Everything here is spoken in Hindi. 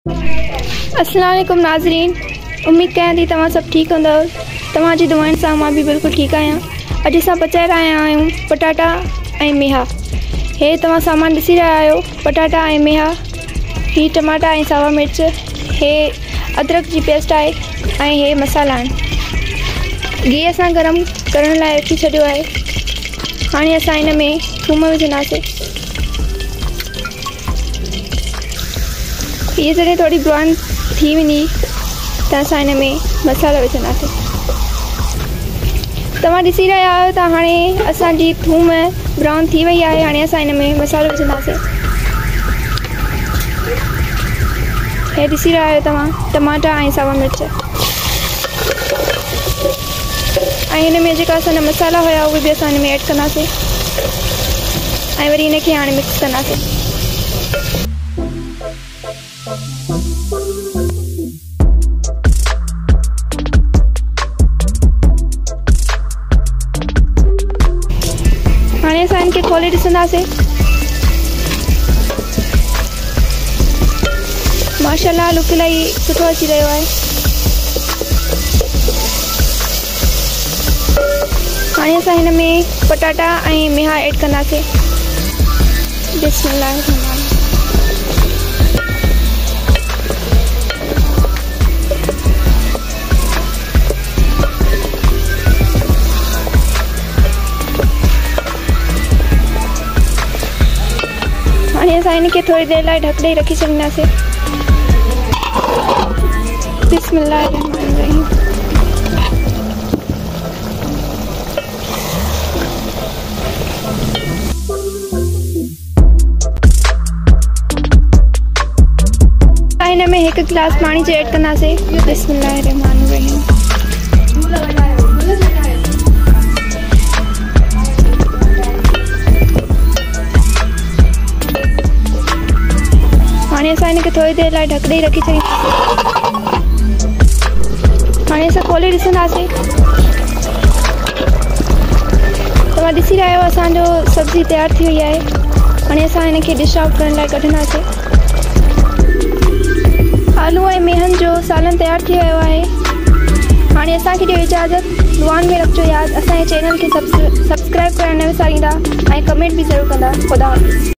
अस्सलाम वालेकुम नाज़रीन, उम्मीद कयां थी तव्हां सब ठीक हूंदव। तव्हांजी दुआउनि सां मां भी बिल्कुल ठीक आहियां। अॼु असां पचाए रहिया आहियूं पटाटा ऐं मेहा। हे तव्हां सामान ॾिसी रहिया आहियो, पटाटा ऐं मेहा, ही टमाटा ऐं सावा मिर्च, हे अदरक जी पेस्ट आहे ऐं हे मसाला आहिनि। घी असां गरम करण लाइ रखी छॾियो आहे। हाणे असां हिन में थूम विझंदासीं। ये जॾहिं थोड़ी ब्राउन थी वञी त असां हिन में मसाला विझंदासीं। तव्हां ॾिसी रहिया आहियो त हाणे असांजी थूम ब्राउन थी वई आहे। हाणे असां हिन में मसालो विझंदासीं। हे ॾिसी रहिया आहियो तव्हां, टमाटा ऐं सावा मिर्च ऐं हिन में जेका असांजा मसाला हुया उहे बि असां हिन में ऐड कंदासीं ऐं वरी हिनखे हाणे मिक्स कंदासीं। हाणे असां इनके खोले ॾिसंदासीं। माशाल्लाह लुक इलाही सुठो अची रहियो आहे। हाणे असां हिन में पटाटा ऐं मेहा ऐड कंदासीं। बिस्मिल्लाह। हाणे असां इनके थोड़ी देर लाइ ढक ॾेई रखी छॾींदासीं। बिस्मिल्लाहिर्रहमानिर्रहीम। हिन में 1 गिलास पानी जो ऐड कंदासीं। बिस्मिल्लाहिर्रहमानिर्रहीम। हाणे असां इनके थोड़ी देर लाइ ढक ॾेई रखी छॾींदासीं। हाणे असां खोले ॾिसंदासीं। तव्हां ॾिसी रहिया आहियो असांजो सब्जी तैयार थी वई आहे। हाणे असां हिनखे डिश आउट करण लाइ कढंदासीं। आलू ऐं मेहनि जो सालन तैयार थी वियो आहे। हाणे असांखे ॾियो इजाज़त। दुआनि में रखिजो यादि। असांजे चैनल खे सब्सक्राइब करणु न विसारींदा ऐं कमेंट बि ज़रूरु कंदा। ख़ुदा हाफ़िज़।